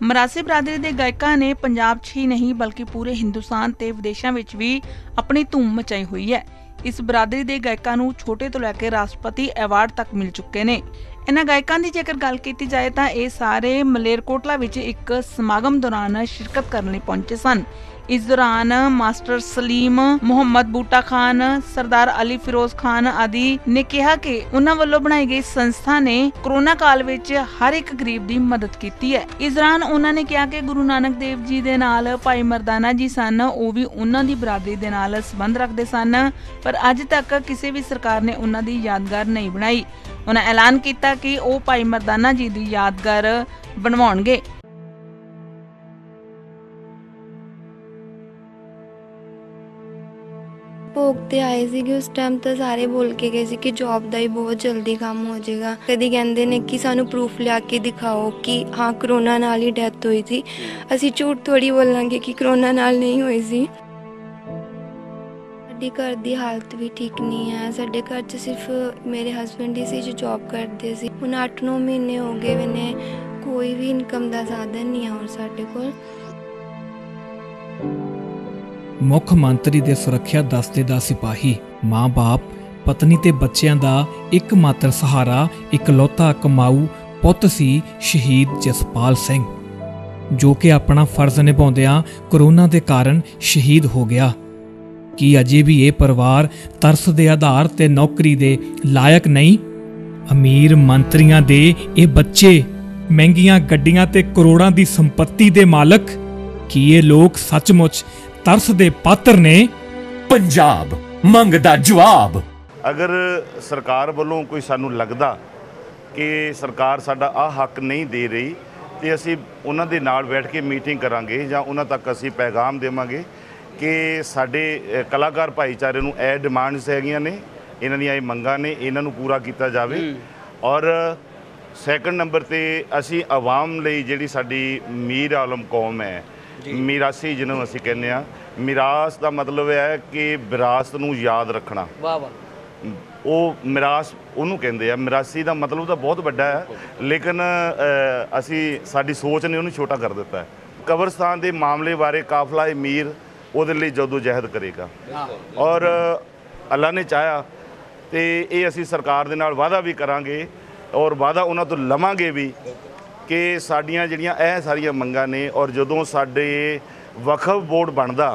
ਮਰਾਸੀ ਬਰਾਦਰੀ ਦੇ ਗਾਇਕਾਂ ਨੇ ਪੰਜਾਬ 'ਚ ਹੀ ਨਹੀਂ ਬਲਕਿ ਪੂਰੇ ਹਿੰਦੁਸਤਾਨ ਤੇ ਵਿਦੇਸ਼ਾਂ ਵਿੱਚ ਵੀ ਆਪਣੀ ਧੂਮ ਮਚਾਈ ਹੋਈ ਹੈ। ਇਸ ਬਰਾਦਰੀ ਦੇ ਗਾਇਕਾਂ ਨੂੰ ਛੋਟੇ ਤੋਂ ਲੈ ਕੇ ਰਾਸ਼ਟਰਪਤੀ ਐਵਾਰਡ ਤੱਕ ਮਿਲ ਚੁੱਕੇ ਨੇ। इन्हां गायकों की जेकर गल की जाए तो ये सारे मलेरकोटला विच एक समागम दौरान शिरकत करने पहुंचे सन। इस दौरान मास्टर सलीम, मुहम्मद बूटा खान, सरदार अली फिरोज खान आदि ने कहा कि उन्हां वल्लों बनाई गई संस्था ने कोरोना काल विच हर एक गरीब की मदद की है। इस दौरान उन्होंने कहा कि गुरु नानक देव जी दे नाल भाई मरदाना जी सन, वो भी उन्हां दी बरादरी दे नाल संबंध रखते सन, पर अज तक किसी भी सरकार ने उन्हां दी यादगार नहीं बनाई। उन्हें ऐलान किया कि वो भाई मरदाना जी की यादगार बनवाउणगे। भोग ते आए सी उस टाइम तो सारे बोल के गए सी कि जॉब का ही बहुत जल्दी काम हो जाएगा। कभी कहते हैं कि सानू प्रूफ लिया के दिखाओ कि हाँ करोना नाल ही डैथ हुई थी। असी झूठ थोड़ी बोलांगे कि करोना नाल नहीं हुई सी। साडे घर की हालत भी ठीक नहीं है। साडे घर च सिर्फ मेरे हसबैंड ही सी जो जॉब करते सी। हुण 8-9 महीने हो गए ने कोई भी इनकम का साधन नहीं है और साडे कोल। मुख मंत्री दे सुरक्षा दस्ते दा सिपाही, माँ बाप, पत्नी ते बच्चों का एकमात्र सहारा इकलौता कमाऊ पुत सी शहीद जसपाल सिंह, जो कि अपना फर्ज निभाउंदियां कोरोना के कारण शहीद हो गया। कि अजे भी ये परिवार तरस दे आधार ते नौकरी दे लायक नहीं? अमीर मंत्रियां दे ये बच्चे महंगियां गड्डियां ते करोड़ां दी संपत्ति दे मालक, कि ये लोग सचमुच तरस दे पात्र ने? पंजाब मंगदा जवाब। अगर सरकार वालों कोई सानू लगदा कि सरकार साडा आ हक नहीं दे रही तो असी उन्हां दे नाल बैठ के मीटिंग करांगे जां उन्हां तक असी पैगाम देवांगे कि साडे कलाकार भाईचारे नूं ए डिमांड्स हैगियां ने, इन्हां दीयां मंगां ने, इन्हां नूं पूरा कीता जावे। और सैकंड नंबर ते असी आवाम लई जिहड़ी साडी मीर आलम कौम है, मिरासी जिन्हों असी कहने आ, मिरास का मतलब है कि विरासत नूं याद रखना। वाह वाह, वो मिरास उन्होंने कहते हैं। मिरासी का मतलब तो बहुत बड़ा है, लेकिन असी साडी सोच ने उन्हें छोटा कर दिता है। कब्रस्तान के मामले बारे काफला मीर वो जदोजहद करेगा और अल्लाह ने चाहा तो ये असी सरकार दे नाल वादा भी करांगे और वादा उन्हां तो लवांगे भी कि साडियां जिहड़ियां ਇਹ ਸਾਰੀਆਂ ਮੰਗਾਂ ने। और जदों साडे वक्फ बोर्ड बनदा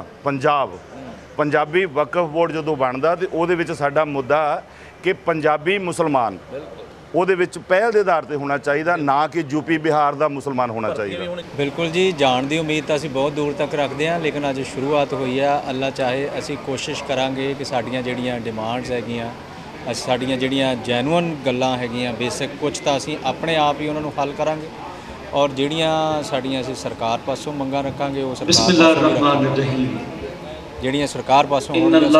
पंजाबी वक्फ बोर्ड जदों बनदा ते ਉਹਦੇ ਵਿੱਚ ਸਾਡਾ मुद्दा कि पंजाबी मुसलमान ਉਹਦੇ ਵਿੱਚ ਪਹਿਲ ਦੇ ਆਧਾਰ ਤੇ ਹੋਣਾ ਚਾਹੀਦਾ, ਨਾ ਕਿ यूपी बिहार ਦਾ मुसलमान होना चाहिए। बिल्कुल जी, जाण ਦੀ ਉਮੀਦ ਤਾਂ ਅਸੀਂ ਬਹੁਤ ਦੂਰ ਤੱਕ ਰੱਖਦੇ ਹਾਂ, लेकिन ਅੱਜ शुरुआत ਹੋਈ ਆ। ਅੱਲਾ ਚਾਹੇ ਅਸੀਂ ਕੋਸ਼ਿਸ਼ ਕਰਾਂਗੇ ਕਿ ਸਾਡੀਆਂ ਜਿਹੜੀਆਂ ਡਿਮਾਂਡਸ ਹੈਗੀਆਂ, ਅਸੀਂ ਸਾਡੀਆਂ ਜਿਹੜੀਆਂ ਜੈਨੂਅਨ ਗੱਲਾਂ ਹੈਗੀਆਂ ਬੇਸਿਕ ਕੁਝ ਤਾਂ ਅਸੀਂ ਆਪਣੇ ਆਪ ਹੀ ਉਹਨਾਂ ਨੂੰ ਹੱਲ ਕਰਾਂਗੇ ਔਰ ਜਿਹੜੀਆਂ ਸਾਡੀਆਂ ਅਸੀਂ ਸਰਕਾਰ ਪਾਸੋਂ ਮੰਗਾਂ ਰੱਖਾਂਗੇ ਉਹ ਜਿਹੜੀਆਂ ਸਰਕਾਰ ਪਾਸੋਂ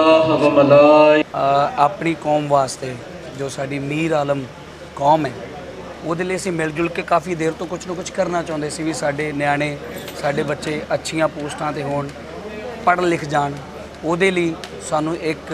ਆਪਣੀ ਕੌਮ ਵਾਸਤੇ ਜੋ ਸਾਡੀ ਮੀਰ ਆਲਮ कौम है वो असीं मिल जुल के काफ़ी देर तो कुछ ना कुछ करना चाहते सी भी साडे न्याणे साडे बच्चे अच्छियां पोस्टां ते होण, पढ़ लिख जाण। उहदे लई सानू एक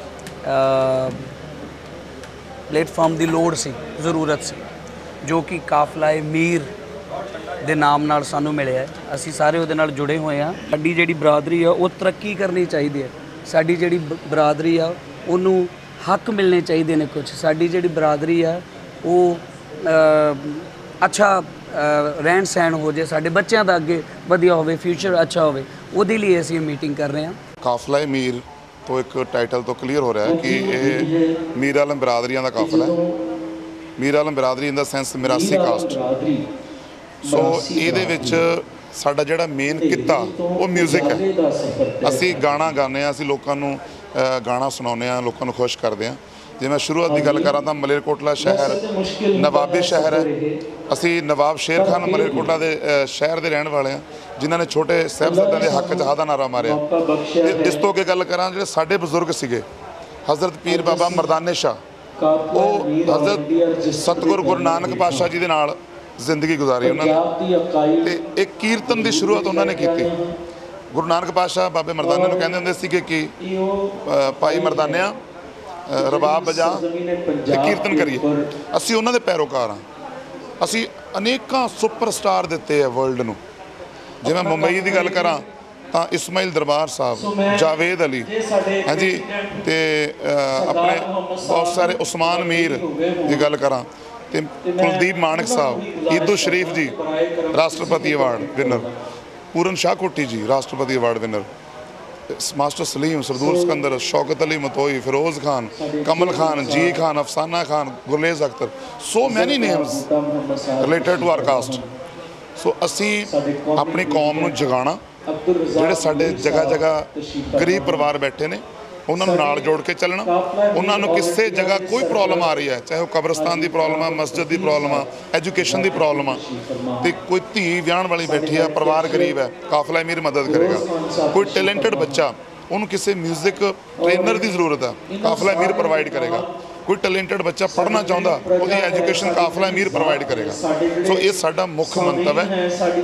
प्लेटफॉर्म की लोड़ सी, ज़रूरत सी, जो कि काफलाए मीर दे नाम नाल सानू मिलिया है। असीं सारे उहदे नाल जुड़े हुए हाँ। साडी जिहड़ी बरादरी है वो तरक्की करनी चाहिए है। साडी जिहड़ी बरादरी आ उहनूं हक मिलने चाहिए ने। कुछ साडी जिहड़ी बरादरी है वो अच्छा रहन सहन हो जाए, साडे बच्चों का अगे वधिया होवे, फ्यूचर अच्छा होवे, उहदे लई असीं मीटिंग कर रहे हैं। काफला मीर तो एक टाइटल तो क्लीयर हो रहा है कि ये मीर आलम बरादरियां का काफला है। मीर आलम बरादरी in the sense Mirasi caste. So ये साडा जिहड़ा मेन किता वो म्यूजिक है। असी गाना गाने, असी लोगों नूं गाना सुनाने, लोगों को खुश करते हैं। जे मैं शुरुआत की गल करा तो मलेरकोटला शहर नवाबी शहर है। असी नवाब शेर खान मलेरकोटला के शहर के रहने वाले हैं, जिन्होंने छोटे साहिबजादे के हक च हा दा नारा मारिया। इस तो अगे गल करा जो साडे बजुर्ग सीगे हज़रत पीर बाबा मरदाने शाह, वो हज़रत सतगुरु गुरु नानक पातशाह जी के नाल जिंदगी गुजारी उन्होंने। एक कीर्तन की शुरुआत उन्होंने की। गुरु नानक पातशाह बाबे मरदाने कहते होंदे सीगे कि भाई मरदानिया रबाब बजा ते कीर्तन करिए। असी उन्होंने पैरोकार हाँ। ਅਸੀਂ ਅਨੇਕਾਂ ਸੁਪਰਸਟਾਰ ਦਿੱਤੇ ਆ ਵਰਲਡ ਨੂੰ। ਜੇ ਮੈਂ ਮੁੰਬਈ ਦੀ ਗੱਲ ਕਰਾਂ ਤਾਂ ਇਸਮਾਈਲ ਦਰਬਾਰ ਸਾਹਿਬ, ਜਾਵੇਦ ਅਲੀ, ਹਾਂਜੀ, ਤੇ ਆਪਣੇ ਬਹੁਤ ਸਾਰੇ ਉਸਮਾਨ ਮੀਰ ਦੀ ਗੱਲ ਕਰਾਂ ਤੇ ਕੁਲਦੀਪ ਮਾਨਕ ਸਾਹਿਬ, ਈਦੂ ਸ਼ਰੀਫ ਜੀ ਰਾਸ਼ਟਰਪਤੀ ਅਵਾਰਡ ਵਿਨਰ, ਪੂਰਨ ਸ਼ਾਹ ਕੋਟੀ ਜੀ ਰਾਸ਼ਟਰਪਤੀ award winner, master Salim, Sardool Sikander, Shaukat Ali Matoi, Firoz Khan, Kamal Khan, G Khan, Afsana Khan, Gurlez Akhtar, so many names related to our caste. So असी अपनी कौम नूं जगाना, जिहड़े साडे जगह जगह गरीब परिवार बैठे ने उन्होंने नाल जोड़ के चलना। उन्होंने किसी जगह कोई प्रॉब्लम आ रही है, चाहे वो कब्रस्तान की प्रॉब्लम है, मस्जिद की प्रॉब्लम है, एजुकेशन की प्रॉब्लम है, तो कोई धी विआहण वाली बैठी है, परिवार गरीब है, काफला अमीर मदद करेगा। कोई टैलेंटेड बच्चा, उन्होंने किसी म्यूजिक ट्रेनर की जरूरत है, काफला अमीर प्रोवाइड करेगा। कोई टैलेंटेड बच्चा पढ़ना चाहता, उसकी एजुकेशन काफला अमीर प्रोवाइड करेगा। सो ये साडा मुख्य मंतव है।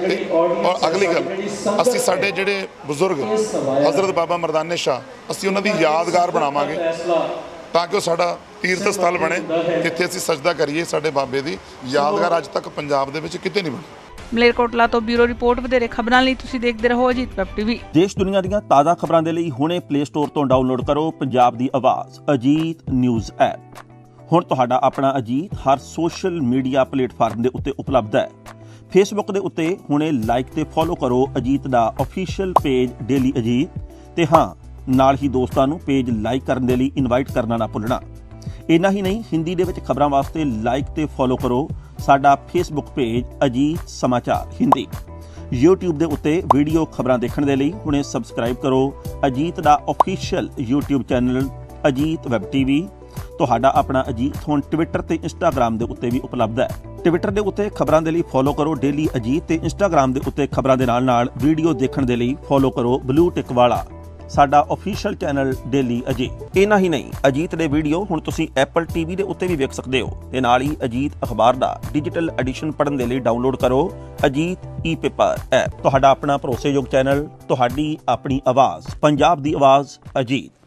और अगली गल, असी साडे जिहड़े बुजुर्ग हज़रत बाबा मरदाने शाह, असी उन्हां दी यादगार बनावांगे ताकि वो साडा तीर्थ स्थल बने, जिथे असी सजदा करिए साडे बाबे दी यादगार अज तक पंजाब दे विच किते नहीं बनी। ਮਲੇਰਕੋਟਲਾ ਤੋਂ ਬਿਊਰੋ ਰਿਪੋਰਟ। ਵਧੇਰੇ ਖਬਰਾਂ ਲਈ ਤੁਸੀਂ ਦੇਖਦੇ ਰਹੋ ਅਜੀਤ ਵੈਬ ਟੀਵੀ। ਦੇਸ਼ ਦੁਨੀਆ ਦੀਆਂ ਤਾਜ਼ਾ ਖਬਰਾਂ ਦੇ ਲਈ ਹੁਣੇ ਪਲੇ ਸਟੋਰ ਤੋਂ ਡਾਊਨਲੋਡ ਕਰੋ ਪੰਜਾਬ ਦੀ ਆਵਾਜ਼ ਅਜੀਤ ਨਿਊਜ਼ ਐਪ। ਹੁਣ ਤੁਹਾਡਾ ਆਪਣਾ ਅਜੀਤ ਹਰ ਸੋਸ਼ਲ ਮੀਡੀਆ ਪਲੇਟਫਾਰਮ ਦੇ ਉੱਤੇ ਉਪਲਬਧ ਹੈ। ਫੇਸਬੁੱਕ ਦੇ ਉੱਤੇ ਹੁਣੇ ਲਾਈਕ ਤੇ ਫੋਲੋ ਕਰੋ ਅਜੀਤ ਦਾ ਅਫੀਸ਼ੀਅਲ ਪੇਜ ਡੇਲੀ ਅਜੀਤ, ਤੇ ਹਾਂ ਨਾਲ ਹੀ ਦੋਸਤਾਂ ਨੂੰ ਪੇਜ ਲਾਈਕ ਕਰਨ ਦੇ ਲਈ ਇਨਵਾਈਟ ਕਰਨਾ ਨਾ ਭੁੱਲਣਾ। ਇੰਨਾ ਹੀ ਨਹੀਂ, ਹਿੰਦੀ ਦੇ ਵਿੱਚ ਖਬਰਾਂ ਵਾਸਤੇ ਲਾਈਕ ਤੇ ਫੋਲੋ ਕਰੋ ਸਾਡਾ ਫੇਸਬੁੱਕ ਪੇਜ ਅਜੀਤ ਸਮਾਚਾਰ ਹਿੰਦੀ। YouTube ਦੇ ਉੱਤੇ ਵੀਡੀਓ ਖਬਰਾਂ ਦੇਖਣ ਦੇ ਲਈ ਹੁਣੇ ਸਬਸਕ੍ਰਾਈਬ ਕਰੋ ਅਜੀਤ ਦਾ official YouTube channel Ajit web TV. ਤੁਹਾਡਾ ਆਪਣਾ ਅਜੀਤ ਹੁਣ ਟਵਿੱਟਰ ਤੇ ਇੰਸਟਾਗ੍ਰਾਮ ਦੇ ਉੱਤੇ ਵੀ ਉਪਲਬਧ ਹੈ। ਟਵਿੱਟਰ ਦੇ ਉੱਤੇ ਖਬਰਾਂ ਦੇ ਲਈ ਫੋਲੋ ਕਰੋ ਡੇਲੀ ਅਜੀਤ, ਤੇ ਇੰਸਟਾਗ੍ਰਾਮ ਦੇ ਉੱਤੇ ਖਬਰਾਂ ਦੇ ਨਾਲ ਵੀਡੀਓ ਦੇਖਣ ਦੇ ਲਈ ਫੋਲੋ ਕਰੋ ਬਲੂ ਟਿਕ ਵਾਲਾ ਸਾਡਾ ਅਫੀਸ਼ੀਅਲ ਚੈਨਲ ਡੇਲੀ ਅਜੀਤ। ਇੰਨਾ ਹੀ ਨਹੀਂ, ਅਜੀਤ ਦੇ ਵੀਡੀਓ ਹੁਣ ਤੁਸੀਂ ਐਪਲ ਟੀਵੀ ਦੇ ਉੱਤੇ ਵੀ ਵੇਖ ਸਕਦੇ ਹੋ, ਤੇ ਨਾਲ ਹੀ ਅਜੀਤ ਅਖਬਾਰ ਦਾ ਡਿਜੀਟਲ ਐਡੀਸ਼ਨ ਪੜ੍ਹਨ ਦੇ ਲਈ ਡਾਊਨਲੋਡ ਕਰੋ ਅਜੀਤ ਈ ਪੇਪਰ ਐਪ। ਤੁਹਾਡਾ ਆਪਣਾ ਭਰੋਸੇਯੋਗ ਚੈਨਲ, ਤੁਹਾਡੀ ਆਪਣੀ ਆਵਾਜ਼, ਪੰਜਾਬ ਦੀ ਆਵਾਜ਼ ਅਜੀਤ।